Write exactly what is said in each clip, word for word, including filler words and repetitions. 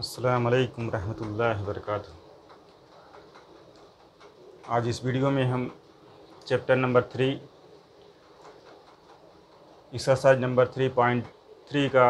अस्सलाम वालेकुम रहमतुल्लाहि व बरकातुहू। आज इस वीडियो में हम chapter number three exercise number three point three का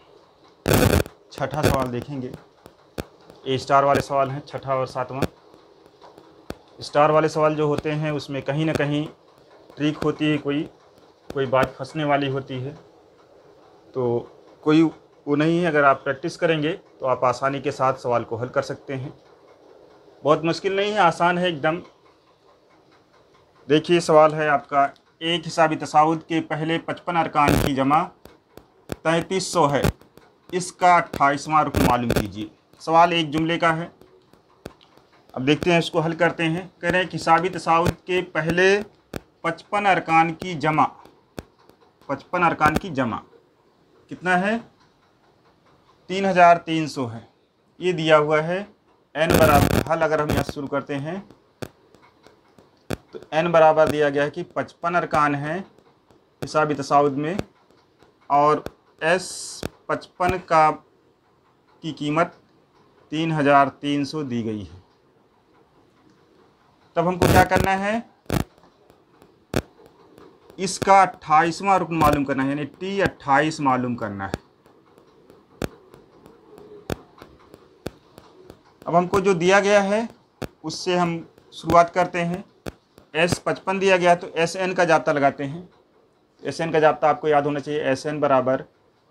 छठा सवाल देखेंगे। ए स्टार वाले सवाल हैं, छठा और सातवां। स्टार वाले सवाल जो होते हैं उसमें कहीं ना कहीं ट्रिक होती है, कोई कोई बात फंसने वाली होती है, तो कोई वो नहीं है। अगर आप प्रैक्टिस करेंगे तो आप आसानी के साथ सवाल को हल कर सकते हैं। बहुत मुश्किल नहीं है, आसान है एकदम। देखिए सवाल है आपका, एक हिसाबी तसाउद के पहले पचपन अरकान की जमा तैंतीस सौ है, इसका अट्ठाईसवां रुकन मालूम कीजिए। सवाल एक जुमले का है। अब देखते हैं इसको हल करते हैं। कह रहे हैं कि हिसाबी तसाउद के पहले पचपन अरकान की जमा, पचपन अरकान की जमा कितना है? तीन हज़ार तीन सौ है। ये दिया हुआ है n बराबर, हल अगर हम यहाँ शुरू करते हैं तो n बराबर दिया गया है कि पचपन अरकान हैं हिसाबी तसाउद में, और s पचपन का की कीमत तीन हज़ार तीन सौ दी गई है। तब हमको क्या करना है? इसका अट्ठाईसवां रुकन मालूम करना है, यानी टी अट्ठाईस मालूम करना है। अब हमको जो दिया गया है उससे हम शुरुआत करते हैं। एस पचपन दिया गया तो एस एन का जाब्ता लगाते हैं। एस एन का जाब्ता आपको याद होना चाहिए। एस एन बराबर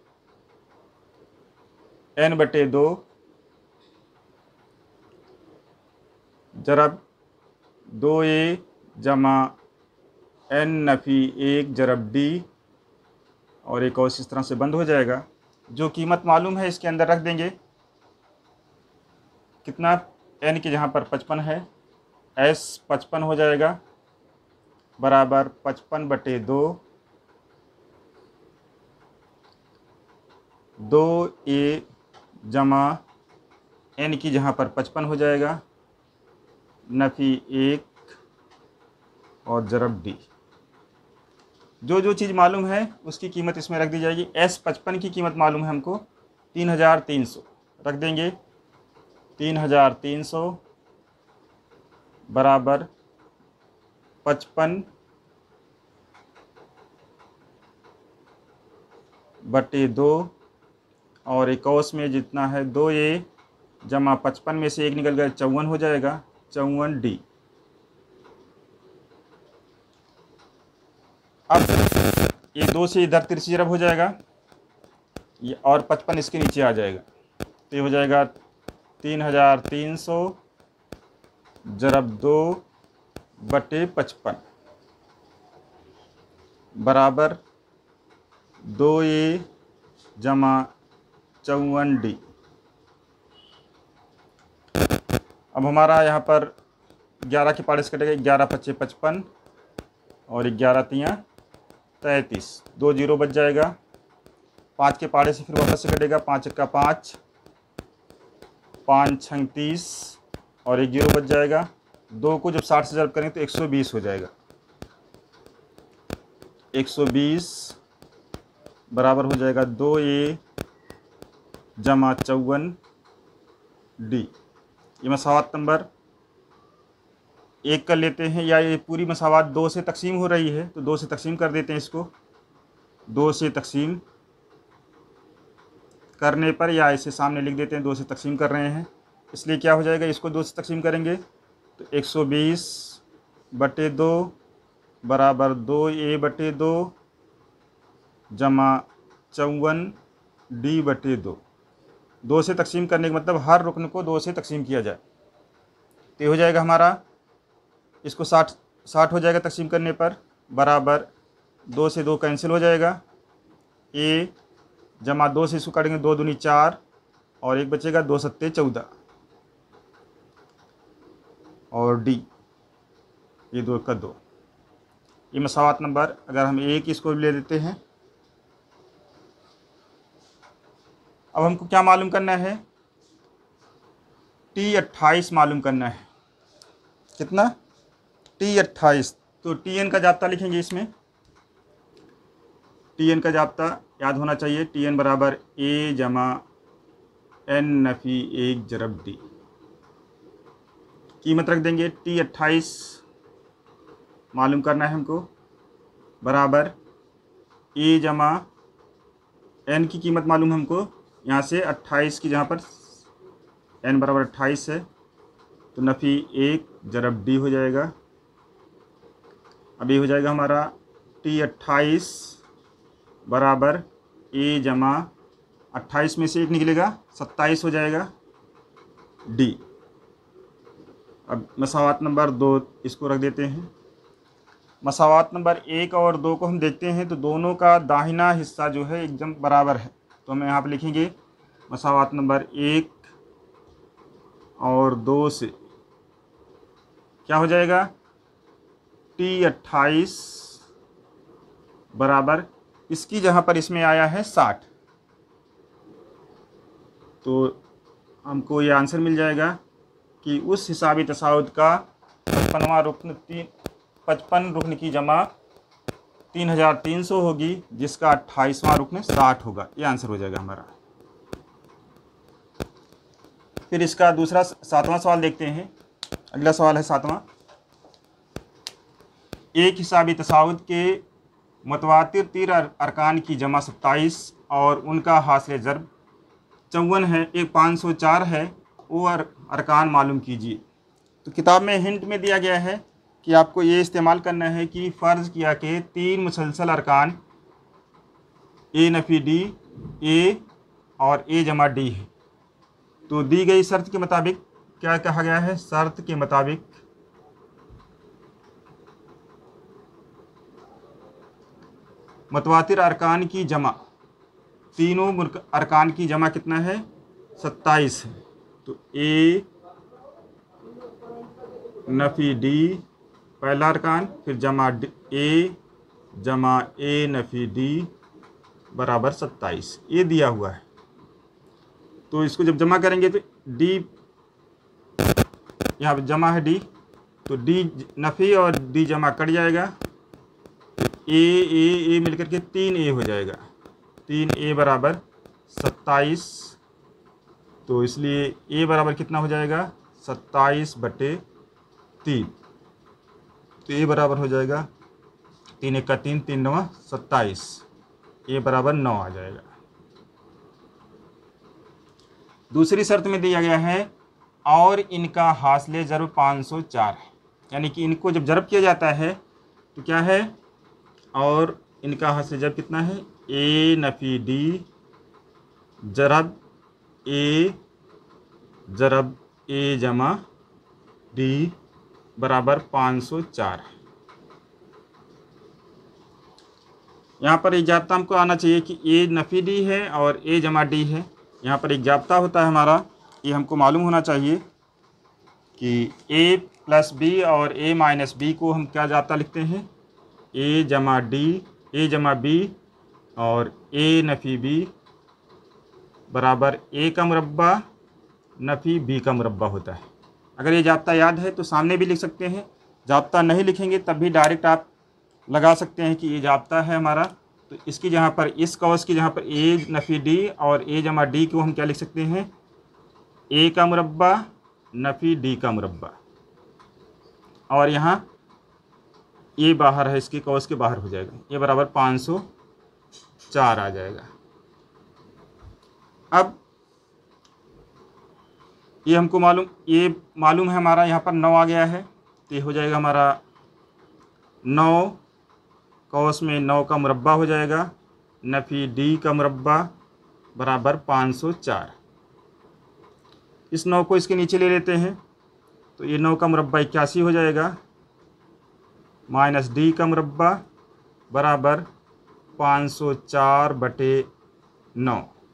एन बटे दो जरब दो ए जमा एन नफ़ी एक जरब डी, और एक और इस तरह से बंद हो जाएगा। जो कीमत मालूम है इसके अंदर रख देंगे। कितना? एन के जहाँ पर पचपन है, एस पचपन हो जाएगा बराबर पचपन बटे दो, दो ए जमा एन की जहाँ पर पचपन हो जाएगा नफ़ी एक और जरब डी। जो जो चीज़ मालूम है उसकी कीमत इसमें रख दी जाएगी। एस पचपन की कीमत मालूम है हमको तीन हज़ार तीन सौ, रख देंगे तीन हज़ार तीन सौ बराबर पचपन बटे दो, और इक्कीस में जितना है दो ए जमा पचपन में से एक निकल गया चौवन हो जाएगा, चौवन डी। अब ये दो से इधर तिरछी जरब हो जाएगा, ये और पचपन इसके नीचे आ जाएगा, तो ये हो जाएगा तीन हज़ार तीन सौ जरब दो बटे पचपन बराबर दो ए जमा चौवन डी। अब हमारा यहाँ पर ग्यारह के पाड़े से कटेगा, ग्यारह पच्चे पचपन और ग्यारह तियाँ तैंतीस, दो जीरो बच जाएगा। पाँच के पाड़े से फिर वापस से कटेगा, पाँच का पाँच, पाँच छंग तीस और एक जीरो बच जाएगा। दो को जब साठ से जब करेंगे तो एक सौ बीस हो जाएगा, एक सौ बीस बराबर हो जाएगा दो ए जमा चौवन डी। ये मसावत नंबर एक कर लेते हैं, या ये पूरी मसावत दो से तकसीम हो रही है तो दो से तकसीम कर देते हैं। इसको दो से तकसीम करने पर, या इसे सामने लिख देते हैं, दो से तकसीम कर रहे हैं इसलिए क्या हो जाएगा, इसको दो से तकसीम करेंगे तो एक सौ बीस बटे दो बराबर दो ए बटे दो जमा चौवन डी बटे दो। दो से तकसीम करने का मतलब हर रुकन को दो से तकसीम किया जाए, तो हो जाएगा हमारा, इसको साठ साठ हो जाएगा तकसीम करने पर, बराबर दो से दो कैंसिल हो जाएगा, ए जमा दो से इसको काटेंगे, दो दूनी चार और एक बचेगा, दो सत्ते चौदह और डी, ये दो का दो। ये मसावत नंबर अगर हम एक इसको ले लेते हैं। अब हमको क्या मालूम करना है? टी अट्ठाईस मालूम करना है। कितना? टी अट्ठाईस। तो टी एन का जाब्ता लिखेंगे इसमें। टी एन का जाब्ता याद होना चाहिए, टी एन बराबर ए जमा एन नफ़ी एक ज़रब डी। कीमत रख देंगे टी अट्ठाईस मालूम करना है हमको, बराबर ए जमा एन की कीमत मालूम हमको यहाँ से अट्ठाईस की, जहाँ पर एन बराबर अट्ठाईस है तो नफ़ी एक ज़रब डी हो जाएगा। अब ये हो जाएगा हमारा टी अट्ठाईस बराबर ए जमा अट्ठाईस में से एक निकलेगा सत्ताईस हो जाएगा डी। अब मसावात नंबर दो इसको रख देते हैं। मसावात नंबर एक और दो को हम देखते हैं तो दोनों का दाहिना हिस्सा जो है एकदम बराबर है, तो हम यहाँ पर लिखेंगे मसावात नंबर एक और दो से क्या हो जाएगा, टी अट्ठाईस बराबर इसकी जहाँ पर इसमें आया है साठ, तो हमको ये आंसर मिल जाएगा कि उस हिसाबी तसाउद का पचपनवा रुकन तीन पचपन रुकन की जमा तीन हज़ार तीन सौ होगी, जिसका अट्ठाईसवां रुकन साठ होगा। ये आंसर हो जाएगा हमारा। फिर इसका दूसरा सातवां सवाल देखते हैं। अगला सवाल है सातवां। एक हिसाबी तसाउद के मुतवातिर तीन अरकान की जमा सत्ताईस और उनका हासिल ज़रब चौवन है, एक पाँच सौ चार है, वो अर, अरकान मालूम कीजिए। तो किताब में हिंट में दिया गया है कि आपको ये इस्तेमाल करना है कि फ़र्ज़ किया कि तीन मुसलसल अरकान ए नफ़ी डी, ए और ए जमा डी है। तो दी गई शर्त के मुताबिक क्या कहा गया है, शर्त के मुताबिक मुतवातिर अरकान की जमा, तीनों अरकान की जमा कितना है, सत्ताईस है। तो ए नफ़ी डी पहला अरकान, फिर जमा ए जमा ए नफ़ी डी बराबर सत्ताईस, ये दिया हुआ है। तो इसको जब जमा करेंगे तो डी, यहाँ पर जमा है डी, तो डी नफ़ी और डी जमा कट जाएगा, ए ए ए मिलकर के तीन ए हो जाएगा, तीन ए बराबर सत्ताईस। तो इसलिए ए बराबर कितना हो जाएगा, सत्ताईस बटे तीन। तो ए बराबर हो जाएगा तीन एक का तीन, तीन नवा सत्ताईस, ए बराबर नौ आ जाएगा। दूसरी शर्त में दिया गया है और इनका हासिल ज़रब पाँच सौ चार है, यानी कि इनको जब ज़रब किया जाता है तो क्या है, और इनका हासिल ज़रब कितना है, ए नफ़ी डी ज़रब ए ज़रब ए जमा डी बराबर पाँच सौ चार है। यहाँ पर एक जाब्ता हमको आना चाहिए कि ए नफ़ी डी है और ए जमा डी है। यहाँ पर एक जाब्ता होता है हमारा, ये हमको मालूम होना चाहिए कि ए प्लस बी और ए माइनस बी को हम क्या जाब्ता लिखते हैं, ए जमा डी, ए जमा बी और ए नफ़ी बी बराबर ए का मुरब्बा नफ़ी बी का मुरब्बा होता है। अगर ये जाब्ता याद है तो सामने भी लिख सकते हैं, जाब्ता नहीं लिखेंगे तब भी डायरेक्ट आप लगा सकते हैं कि ये जाब्ता है हमारा। तो इसकी जहाँ पर, इस कौस की जहाँ पर ए नफ़ी डी और ए जमा डी को हम क्या लिख सकते हैं, ए का मुरब्बा नफ़ी डी का मुरब्बा, और यहाँ ये बाहर है, इसके कौस के बाहर हो जाएगा, ये बराबर पाँच सौ चार आ जाएगा। अब ये हमको मालूम ये मालूम है हमारा, यहाँ पर नौ आ गया है, तो ये हो जाएगा हमारा नौ कौस में नौ का मुरब्बा हो जाएगा, नफ़ी डी का मुरब्बा बराबर पाँच सौ चार। इस नौ को इसके नीचे ले लेते हैं तो ये नौ का मुरब्बा इक्यासी हो जाएगा, माइनस डी का मुरब्बा बराबर पाँच सौ चार बटे नौ,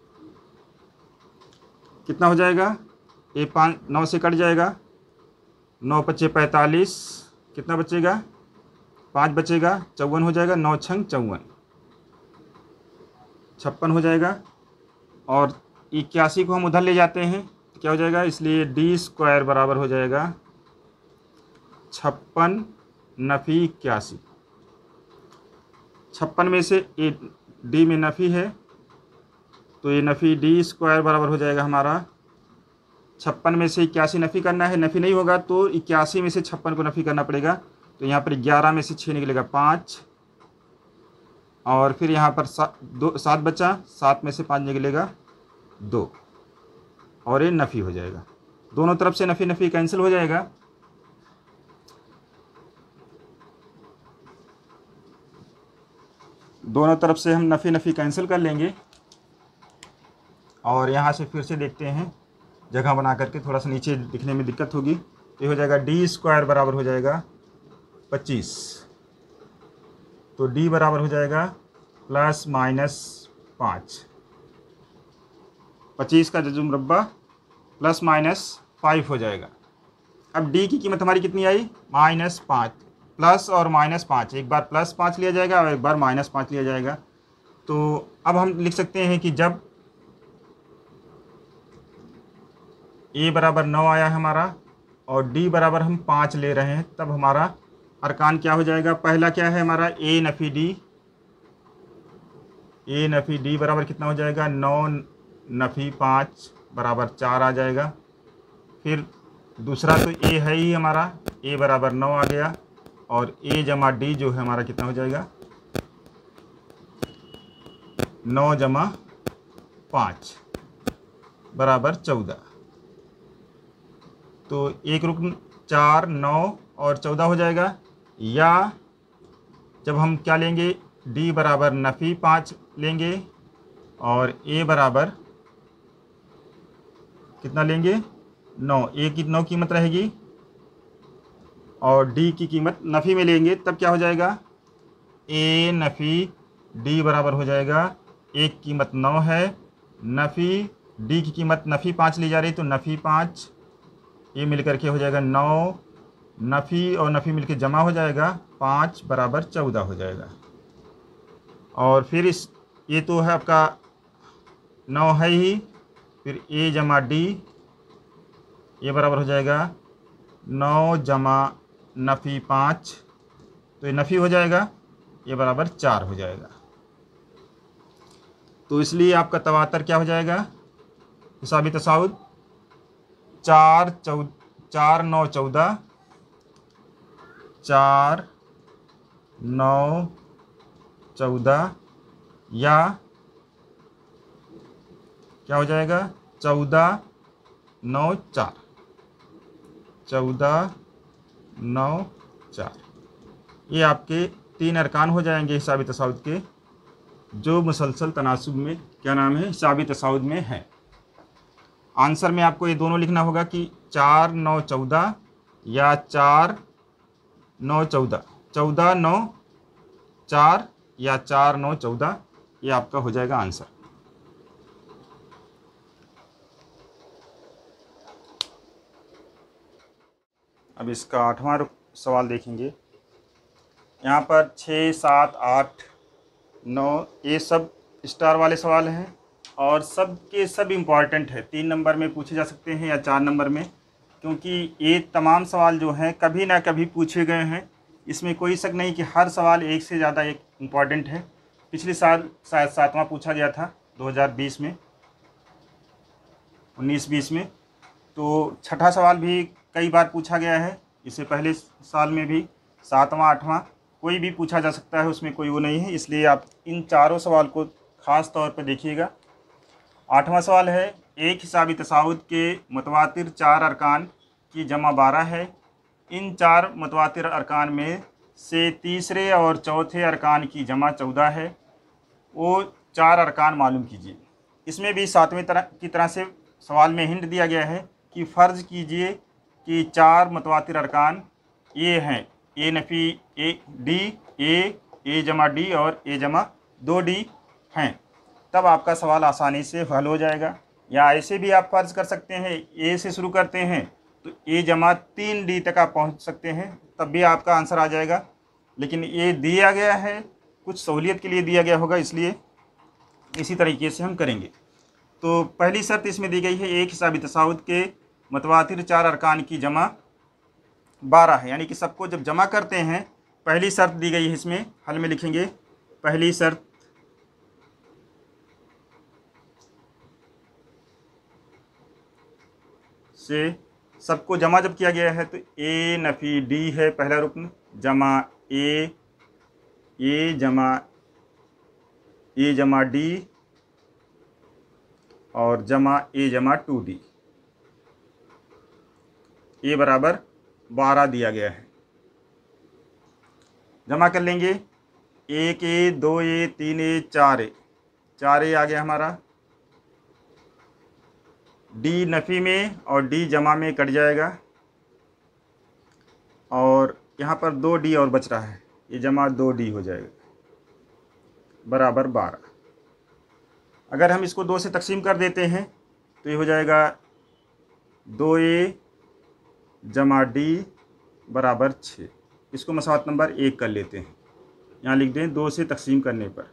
कितना हो जाएगा, ये पाँच नौ से कट जाएगा, नौ पच्चे पैंतालीस, कितना बचेगा, पाँच बचेगा, चौवन हो जाएगा, नौ छंग चौवन, छप्पन हो जाएगा। और इक्यासी को हम उधर ले जाते हैं तो क्या हो जाएगा, इसलिए डी स्क्वायर बराबर हो जाएगा छप्पन नफ़ी इक्यासी। छप्पन में से ए डी में नफ़ी है तो ये नफ़ी डी स्क्वायर बराबर हो जाएगा हमारा छप्पन में से इक्यासी नफ़ी करना है, नफ़ी नहीं होगा तो इक्यासी में से छप्पन को नफ़ी करना पड़ेगा। तो यहाँ पर ग्यारह में से छः निकलेगा पाँच, और फिर यहाँ पर सात दो सात बचा, सात में से पाँच निकलेगा दो, और ये नफ़ी हो जाएगा। दोनों तरफ से नफ़ी नफ़ी कैंसिल हो जाएगा। दोनों तरफ से हम नफ़ी नफ़ी कैंसिल कर लेंगे, और यहाँ से फिर से देखते हैं जगह बना करके, थोड़ा सा नीचे दिखने में दिक्कत होगी। ये हो जाएगा डी स्क्वायर बराबर हो जाएगा पच्चीस, तो डी बराबर हो जाएगा प्लस माइनस पाँच, पच्चीस का जजू मुरब्बा प्लस माइनस फाइव हो जाएगा। अब डी की कीमत हमारी कितनी आई, माइनस पाँच, प्लस और माइनस पाँच, एक बार प्लस पाँच लिया जाएगा और एक बार माइनस पाँच लिया जाएगा। तो अब हम लिख सकते हैं कि जब ए बराबर नौ आया है हमारा और डी बराबर हम पाँच ले रहे हैं, तब हमारा अरकान क्या हो जाएगा। पहला क्या है हमारा, ए नफ़ी डी, ए नफ़ी डी बराबर कितना हो जाएगा, नौ नफ़ी पाँच बराबर चार आ जाएगा। फिर दूसरा तो ए है ही हमारा, ए बराबर नौ आ गया, और ए जमा डी जो है हमारा कितना हो जाएगा, नौ जमा पाँच बराबर चौदह। तो एक रुकन चार, नौ और चौदह हो जाएगा। या जब हम क्या लेंगे, डी बराबर नफ़ी पाँच लेंगे और ए बराबर कितना लेंगे, नौ, ए की नौ कीमत रहेगी और डी की कीमत नफ़ी में लेंगे, तब क्या हो जाएगा, ए नफ़ी डी बराबर हो जाएगा, एक कीमत नौ है, नफ़ी डी की कीमत नफ़ी पाँच ली जा रही, तो नफ़ी पाँच, ये मिलकर के हो जाएगा नौ, नफ़ी और नफ़ी मिलकर जमा हो जाएगा, पाँच बराबर चौदह हो जाएगा। और फिर इस ये तो है आपका नौ है ही, फिर ए जमा डी, ये बराबर हो जाएगा नौ जमा नफ़ी पाँच, तो ये नफ़ी हो जाएगा, ये बराबर चार हो जाएगा। तो इसलिए आपका तवातर क्या हो जाएगा, हिसाबी तसाउद, चार चौ चार नौ चौदह, चार नौ चौदह, या क्या हो जाएगा, चौदह नौ चार, चौदह नौ चार। ये आपके तीन अरकान हो जाएंगे हिसाबी तसाउद के, जो मुसलसल तनासुब में क्या नाम है, हिसाबी तसाउद में है। आंसर में आपको ये दोनों लिखना होगा कि चार नौ चौदह या चार नौ चौदह, चौदह नौ चार या चार नौ चौदह, ये आपका हो जाएगा आंसर। अब इसका आठवां सवाल देखेंगे। यहाँ पर छः सात आठ नौ ये सब स्टार वाले सवाल हैं और सब के सब इम्पॉर्टेंट है, तीन नंबर में पूछे जा सकते हैं या चार नंबर में, क्योंकि ये तमाम सवाल जो हैं कभी ना कभी पूछे गए हैं। इसमें कोई शक नहीं कि हर सवाल एक से ज़्यादा एक इम्पॉर्टेंट है। पिछले साल शायद सातवां पूछा गया था दो हज़ार बीस में, उन्नीस बीस में, तो छठा सवाल भी कई बार पूछा गया है। इससे पहले साल में भी सातवां आठवां कोई भी पूछा जा सकता है, उसमें कोई वो नहीं है। इसलिए आप इन चारों सवाल को ख़ास तौर पर देखिएगा। आठवां सवाल है, एक हिसाबी तसाउद के मुतवातिर चार अरकान की जमा बारह है। इन चार मुतवातिर अरकान में से तीसरे और चौथे अरकान की जमा चौदह है। वो चार अरकान मालूम कीजिए। इसमें भी सातवें तरह की तरह से सवाल में हिंट दिया गया है कि फ़र्ज़ कीजिए कि चार मुतवातिर अरकान ये हैं, ए नफ़ी ए डी, ए ए जमा डी और ए जमा दो डी हैं, तब आपका सवाल आसानी से हल हो जाएगा। या ऐसे भी आप फ़र्ज़ कर सकते हैं, ए से शुरू करते हैं तो ए जमा तीन डी तक आप पहुंच सकते हैं, तब भी आपका आंसर आ जाएगा। लेकिन ये दिया गया है, कुछ सहूलियत के लिए दिया गया होगा, इसलिए इसी तरीके से हम करेंगे। तो पहली शर्त इसमें दी गई है, एक हिसाबी तसाउद के मुतवातिर चार अरकान की जमा बारह है, यानी कि सबको जब जमा करते हैं, पहली शर्त दी गई है इसमें, हल में लिखेंगे पहली शर्त से सबको जमा जब किया गया है तो ए नफ़ी डी है पहला रुकन, जमा ए ए जमा ए जमा डी और जमा ए जमा टू डी, ए बराबर बारह दिया गया है। जमा कर लेंगे, एक ए, दो ए, तीन ए, चार ए, चार ए आ गया हमारा। डी नफ़ी में और डी जमा में कट जाएगा और यहाँ पर दो डी और बच रहा है, ये जमा दो डी हो जाएगा बराबर बारह। अगर हम इसको दो से तकसीम कर देते हैं तो ये हो जाएगा दो ए जमा डी बराबर छः। इसको मसावत नंबर एक कर लेते हैं, यहाँ लिख दें दो से तकसीम करने पर।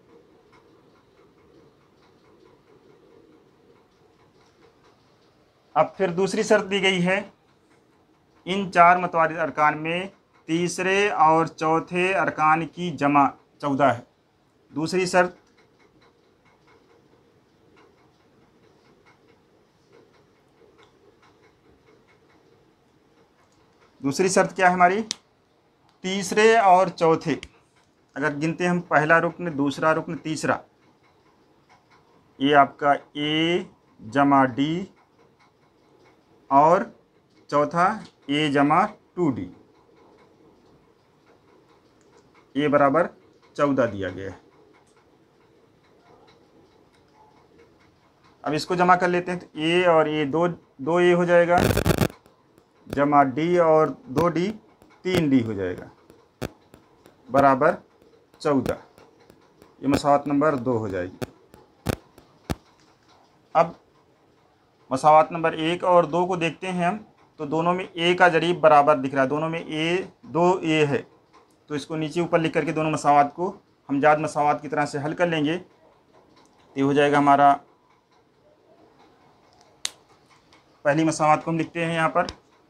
अब फिर दूसरी शर्त दी गई है, इन चार मतवारिद अरकान में तीसरे और चौथे अरकान की जमा चौदह है। दूसरी शर्त, दूसरी शर्त क्या है हमारी, तीसरे और चौथे अगर गिनते हम पहला रुकन, दूसरा रुकन, तीसरा, ये आपका ए जमा डी और चौथा ए जमा टू डी, ए बराबर चौदह दिया गया है। अब इसको जमा कर लेते हैं तो ए और ए दो दो ए हो जाएगा, जमा डी और दो डी तीन डी हो जाएगा बराबर चौदह, ये मसावत नंबर दो हो जाएगी। अब मसावत नंबर एक और दो को देखते हैं हम, तो दोनों में ए का जरीब बराबर दिख रहा है, दोनों में ए दो ए है, तो इसको नीचे ऊपर लिख करके दोनों मसावत को हम जाद मसावत की तरह से हल कर लेंगे। ये हो जाएगा हमारा, पहली मसावत को हम लिखते हैं यहाँ पर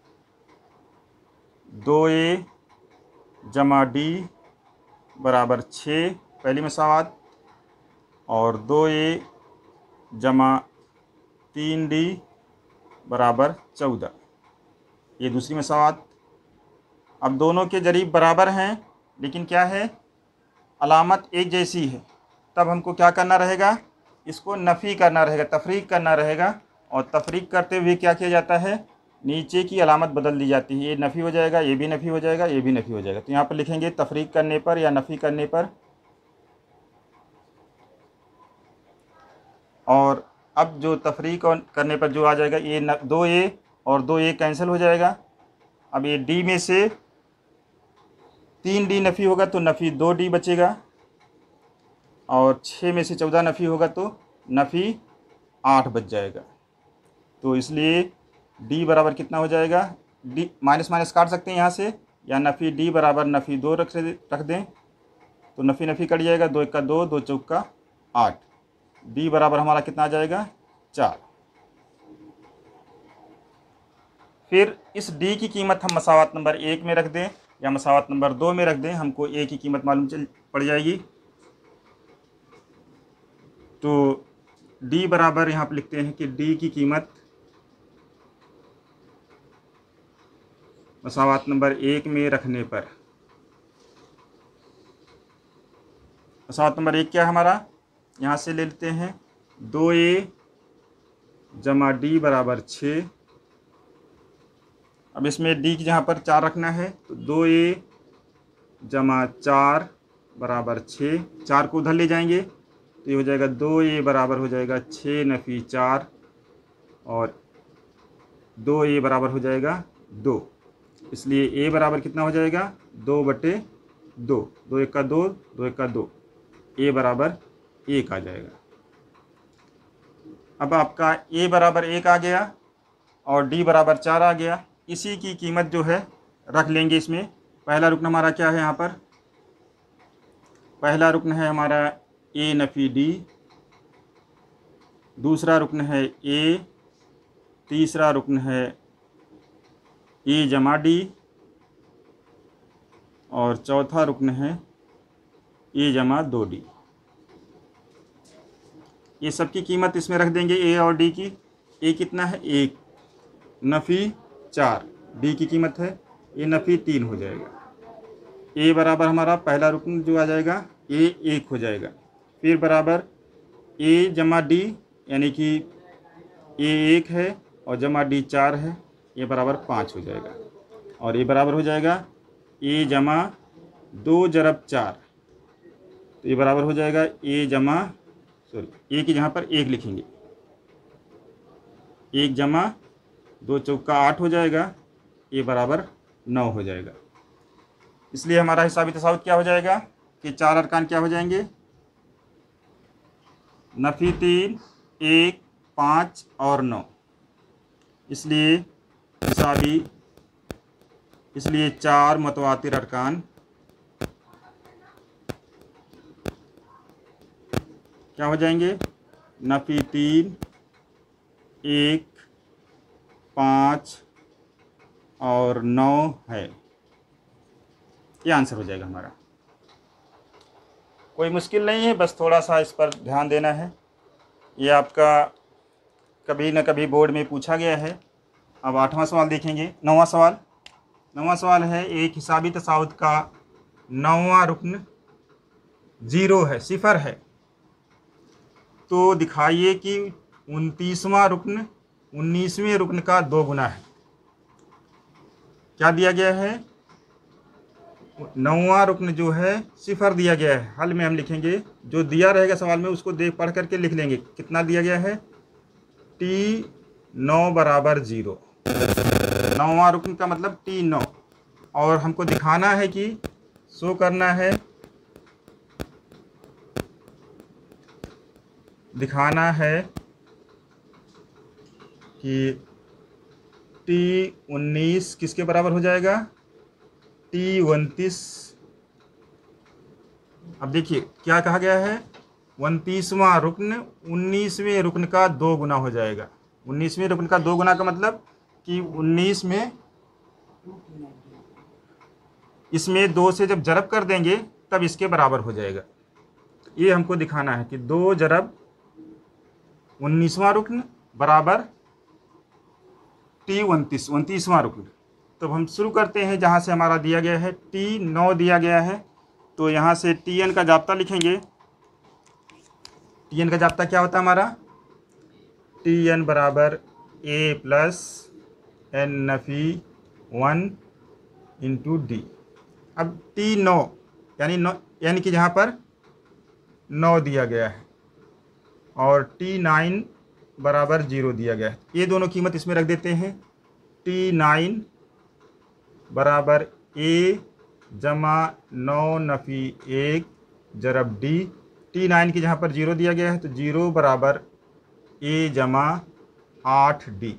दो ए जमा डी बराबर छः पहली मसावत, और दो ए जमा तीन डी बराबर चौदह, ये दूसरी मसावत। अब दोनों के जरीब बराबर हैं लेकिन क्या है, अलामत एक जैसी है, तब हमको क्या करना रहेगा, इसको नफ़ी करना रहेगा, तफरीक करना रहेगा। और तफरीक करते हुए क्या किया जाता है, नीचे की अलामत बदल दी जाती है, ये नफ़ी हो जाएगा, ये भी नफ़ी हो जाएगा, ये भी नफ़ी हो जाएगा। तो यहाँ पर लिखेंगे तफरीक करने पर या नफ़ी करने पर। और अब जो तफरीक करने पर जो आ जाएगा, ये न, दो ए और दो ए कैंसिल हो जाएगा। अब ये डी में से तीन डी नफ़ी होगा तो नफ़ी दो डी बचेगा, और छः में से चौदह नफ़ी होगा तो नफ़ी आठ बच जाएगा। तो इसलिए डी बराबर कितना हो जाएगा, डी माइनस माइनस काट सकते हैं यहाँ से, या नफ़ी डी बराबर नफ़ी दो रख रख दें तो नफ़ी नफ़ी कट जाएगा, दो एक का दो, दो चौक का आठ, डी बराबर हमारा कितना आ जाएगा, चार। फिर इस डी की कीमत हम मसावत नंबर एक में रख दें या मसावत नंबर दो में रख दें, हमको ए की कीमत मालूम चल पड़ जाएगी। तो डी बराबर यहाँ पर लिखते हैं कि डी की कीमत मसावत नंबर एक में रखने पर, मसावत नंबर एक क्या है हमारा, यहाँ से ले लेते हैं दो ए जमा डी बराबर छः। अब इसमें डी की जहाँ पर चार रखना है तो दो ए जमा चार बराबर छः, चार को उधर ले जाएंगे तो ये हो जाएगा दो ए बराबर हो जाएगा छः नफ़ी चार, और दो ए बराबर हो जाएगा दो, इसलिए ए बराबर कितना हो जाएगा, दो बटे दो, दो एक का दो, दो एक का दो, ए बराबर एक आ जाएगा। अब आपका ए बराबर एक आ गया और डी बराबर चार आ गया। इसी की कीमत जो है रख लेंगे इसमें। पहला रुकन हमारा क्या है यहाँ पर, पहला रुकन है हमारा ए नफ़ी डी, दूसरा रुकन है ए, तीसरा रुकन है ए जमा डी, और चौथा रुकन है ए जमा दो डी। ये सब की कीमत इसमें रख देंगे ए और डी की। ए कितना है, एक, नफ़ी चार, डी की कीमत है, ए नफ़ी तीन हो जाएगा। ए बराबर हमारा पहला रुकन जो आ जाएगा ए एक हो जाएगा, फिर बराबर ए जमा डी यानी कि ए एक है और जमा डी चार है, ये बराबर पाँच हो जाएगा। और ये बराबर हो जाएगा ए जमा दो जरब चार, तो ये बराबर हो जाएगा ए जमा सॉरी ए की जहाँ पर एक लिखेंगे, एक जमा दो चौका आठ हो जाएगा, ये बराबर नौ हो जाएगा। इसलिए हमारा हिसाबी तसावुत क्या हो जाएगा कि चार अरकान क्या हो जाएंगे, नफ़ी तीन, एक, पाँच और नौ। इसलिए हिसाबी इसलिए चार मुतवातिर अरकान क्या हो जाएंगे, नफ़ी तीन, एक, पाँच और नौ है। ये आंसर हो जाएगा हमारा। कोई मुश्किल नहीं है, बस थोड़ा सा इस पर ध्यान देना है। ये आपका कभी न कभी बोर्ड में पूछा गया है। अब आठवां सवाल देखेंगे। नौवां सवाल नौवां सवाल है, एक हिसाबी तसावुत का नौवां रुकन ज़ीरो है, सिफर है, तो दिखाइए कि उनतीसवां रुकन उन्नीसवें रुकन का दो गुना है। क्या दिया गया है, नौवां रुकन जो है सिफर दिया गया है। हल में हम लिखेंगे, जो दिया रहेगा सवाल में उसको देख पढ़ करके लिख लेंगे। कितना दिया गया है, टी नौ बराबर ज़ीरो। नौवां रुकन का मतलब टी नौ, और हमको दिखाना है कि शो करना है दिखाना है कि टी उन्नीस किसके बराबर हो जाएगा, टी उनतीस। अब देखिए क्या कहा गया है, उनतीसवां रुकन उन्नीसवें रुकन का दो गुना हो जाएगा। उन्नीसवें रुकन का दो गुना का मतलब कि उन्नीस में इसमें दो से जब जरब कर देंगे तब इसके बराबर हो जाएगा। तो ये हमको दिखाना है कि दो जरब उन्नीसवां रुकन बराबर टी उनतीस उनतीसवां रुकन। तो हम शुरू करते हैं जहाँ से हमारा दिया गया है, टी नौ दिया गया है, तो यहाँ से टी एन का जाब्ता लिखेंगे। टी एन का जाब्ता क्या होता है हमारा, टी एन बराबर ए प्लस एन नफ़ी वन इंटू डी। अब टी नौ यानी नौ यानी कि जहाँ पर नौ दिया गया है और टी नाइन बराबर ज़ीरो दिया गया है, ये दोनों कीमत इसमें रख देते हैं। टी नाइन बराबर ए जमा नौ नफ़ी एक जरब डी। टी नाइन की जहाँ पर ज़ीरो दिया गया है तो ज़ीरो बराबर ए जमा आठ डी।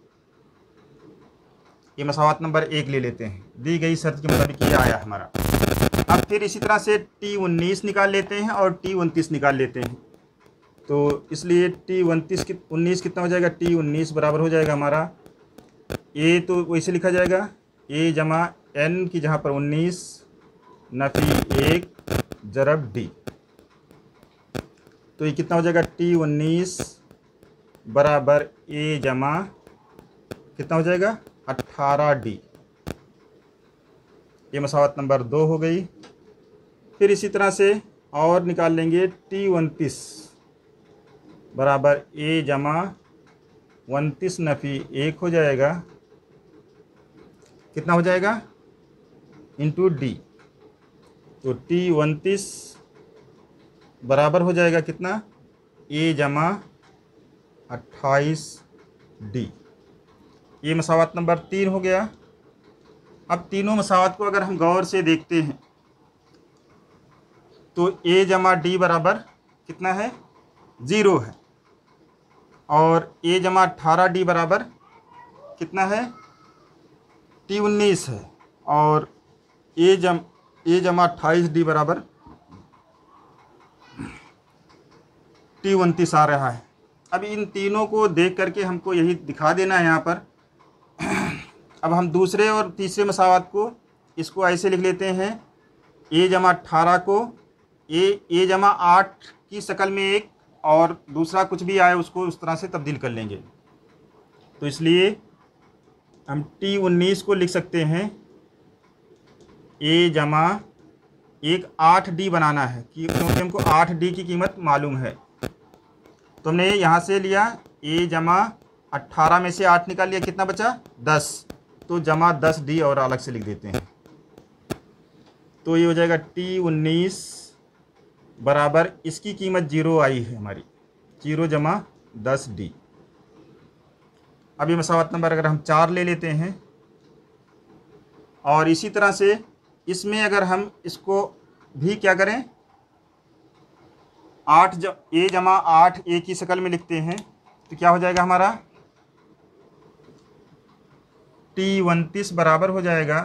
ये मसावत नंबर एक ले लेते हैं, दी गई शर्त के मुताबिक ये आया हमारा। अब फिर इसी तरह से टी उन्नीस निकाल लेते हैं और टी उनतीस निकाल लेते हैं। तो इसलिए टी उनतीस की उन्नीस कितना हो जाएगा, टी उन्नीस बराबर हो जाएगा हमारा ए, तो वैसे लिखा जाएगा ए जमा एन की जहाँ पर उन्नीस नफ़ी एक जरब डी। तो ये कितना हो जाएगा, टी उन्नीस बराबर ए जमा कितना हो जाएगा, अट्ठारह डी। ये मसावत नंबर दो हो गई। फिर इसी तरह से और निकाल लेंगे, टी उनतीस बराबर ए जमा उनतीस नफ़ी एक हो जाएगा, कितना हो जाएगा, इंटू डी। तो टी उनतीस बराबर हो जाएगा कितना, ए जमा अट्ठाईस डी। ये मसावत नंबर तीन हो गया। अब तीनों मसावत को अगर हम गौर से देखते हैं तो ए जमा डी बराबर कितना है, ज़ीरो है, और ए जमा अट्ठारह डी बराबर कितना है, टी उन्नीस है, और ए जम ए जमा अट्ठाईस डी बराबर टी उनतीस आ रहा है। अब इन तीनों को देख करके हमको यही दिखा देना है यहाँ पर। अब हम दूसरे और तीसरे मसावत को इसको ऐसे लिख लेते हैं, ए जमा अट्ठारह को ए ए जमा आठ की शक्ल में एक, और दूसरा कुछ भी आए उसको उस तरह से तब्दील कर लेंगे। तो इसलिए हम टी उन्नीस को लिख सकते हैं ए जमा एक आठ डी बनाना है कि क्योंकि हमको आठ डी की कीमत मालूम है। तो हमने यहाँ से लिया ए जमा अट्ठारह में से आठ निकाल लिया, कितना बचा दस, तो जमा दस डी और अलग से लिख देते हैं। तो ये हो जाएगा टी उन्नीस बराबर इसकी कीमत जीरो आई है हमारी, जीरो जमा दस डी। अब ये मसावत नंबर अगर हम चार ले लेते हैं और इसी तरह से इसमें अगर हम इसको भी क्या करें आठ ज ए जमा आठ ए की शक्ल में लिखते हैं तो क्या हो जाएगा हमारा टी उनतीस बराबर हो जाएगा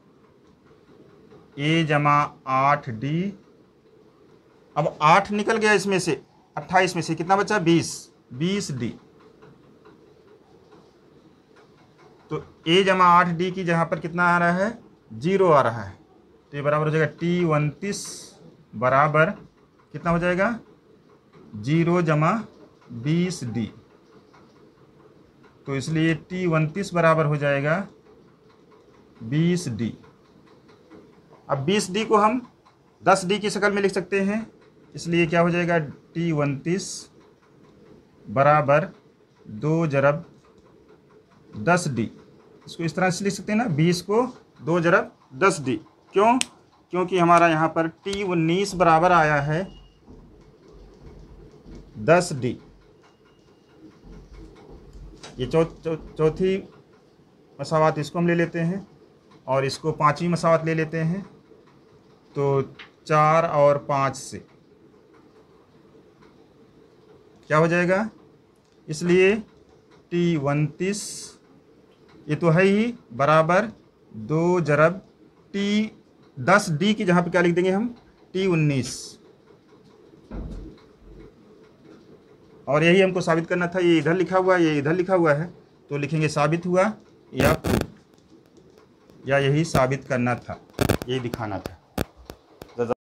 ए जमा आठ डी। अब आठ निकल गया इसमें से, अट्ठाईस में से कितना बचा बीस, बीस डी। तो ए जमा आठ डी की जहाँ पर कितना आ रहा है जीरो आ रहा है, तो ये बराबर हो जाएगा टी उनतीस बराबर कितना हो जाएगा जीरो जमा बीस डी। तो इसलिए टी उनतीस बराबर हो जाएगा बीस डी। अब बीस डी को हम दस डी की शक्ल में लिख सकते हैं, इसलिए क्या हो जाएगा टी उनतीस बराबर दो जरब दस डी। इसको इस तरह से लिख सकते हैं ना, बीस को दो जरब दस डी। क्यों? क्योंकि हमारा यहाँ पर टी उन्नीस बराबर आया है दस डी। ये चौ, चौ, चौथी मसावत इसको हम ले लेते हैं और इसको पांचवी मसावत ले लेते हैं। तो चार और पाँच से क्या हो जाएगा, इसलिए टी उनतीस ये तो है ही बराबर दो जरब टी दस डी की जहाँ पे क्या लिख देंगे हम टी उन्नीस। और यही हमको साबित करना था, ये इधर लिखा हुआ है ये इधर लिखा हुआ है, तो लिखेंगे साबित हुआ या या यही साबित करना था, यही दिखाना था।